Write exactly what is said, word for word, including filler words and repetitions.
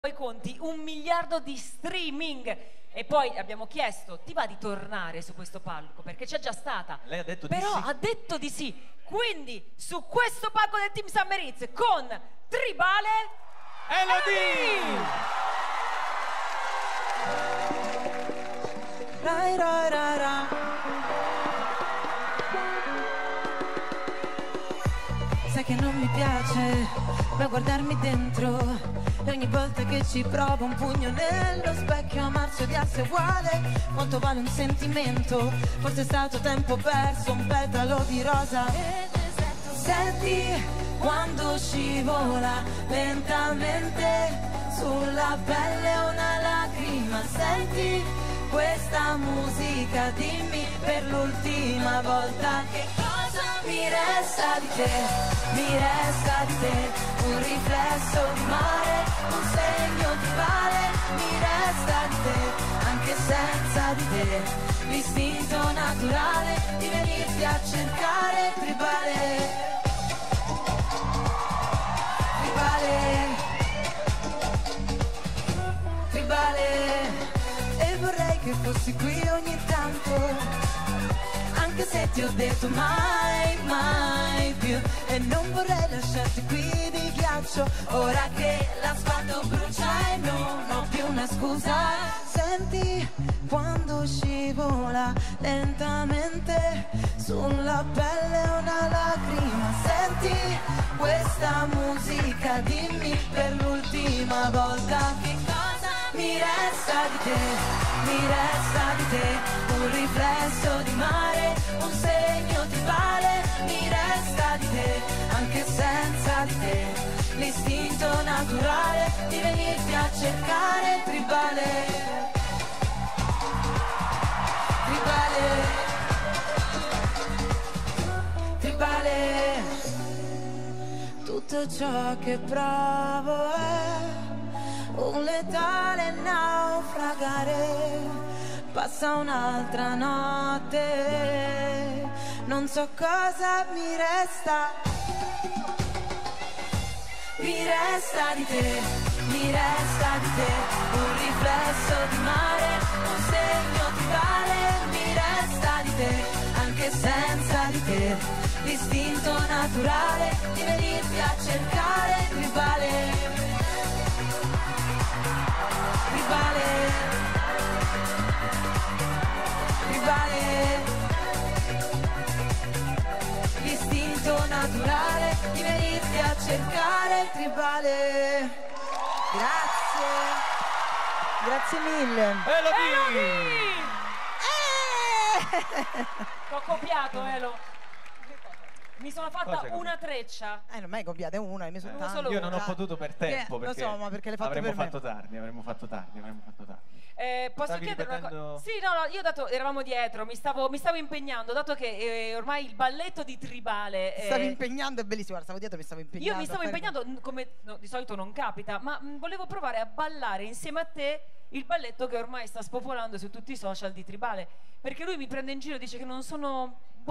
i conti, un miliardo di streaming. E poi abbiamo chiesto, ti va di tornare su questo palco? Perché c'è già stata. Lei ha detto Però di sì. ha detto di sì. Quindi su questo palco del Team Summer Hits con Tribale Elodie! Rai, rai, rai, rai. Sai che non mi piace ma guardarmi dentro, e ogni volta che ci provo un pugno nello specchio a marcia di asse uguale. Quanto vale un sentimento? Forse è stato tempo perso, un petalo di rosa. Senti quando scivola lentamente sulla pelle una lacrima. Senti questa musica, dimmi per l'ultima volta che cosa mi resta di te, mi resta di te. Un riflesso di mare, un segno di vale, mi resta di te, anche senza di te. L'istinto naturale di venirti a cercare, Tribale. Tribale, Tribale, e vorrei che fossi qui ogni tanto, anche se ti ho detto mai, mai più. E non vorrei lasciarti qui di ghiaccio, ora che l'asfalto brucia e non ho più una scusa. Senti quando scivola lentamente sulla pelle una lacrima. Senti questa musica, dimmi per l'ultima volta che cosa mi resta di te, mi resta di te. Un riflesso di mare, un segno di vale, mi resta di te, anche senza di te. L'istinto naturale di venirti a cercare, Tribale. Tribale, Tribale. Tutto ciò che provo è un letale naufragare. Passa un'altra notte, non so cosa mi resta. Mi resta di te, mi resta di te. Un riflesso di mare, un segno di vale, mi resta di te, anche senza di te. L'istinto naturale di venirti a cercare, Tribale. Tribale, Tribale. L'istinto naturale di venirti a cercare, Tribale. Grazie, grazie mille. Elodie! Eh! Ho copiato, Elo. Mi sono fatta Cosa una treccia. Eh, non mai copiate una, mi sono Uno tanti. solo Io non ho una. potuto per tempo, Che- lo perché so, ma perché l'hai fatto avremmo per me. fatto tardi, avremmo fatto tardi, avremmo fatto tardi. Eh, posso Stavi chiedere una ripetendo- cosa? Sì, no, no, io dato eravamo dietro, mi stavo, mi stavo impegnando, dato che eh, ormai il balletto di Tribale. Ti eh, stavi impegnando, è bellissimo. Guarda, stavo dietro, mi stavo impegnando. Io mi stavo a fare- impegnando, n- come no, di solito non capita, ma mh, volevo provare a ballare insieme a te il balletto che ormai sta spopolando su tutti i social di Tribale. Perché lui mi prende in giro e dice che non sono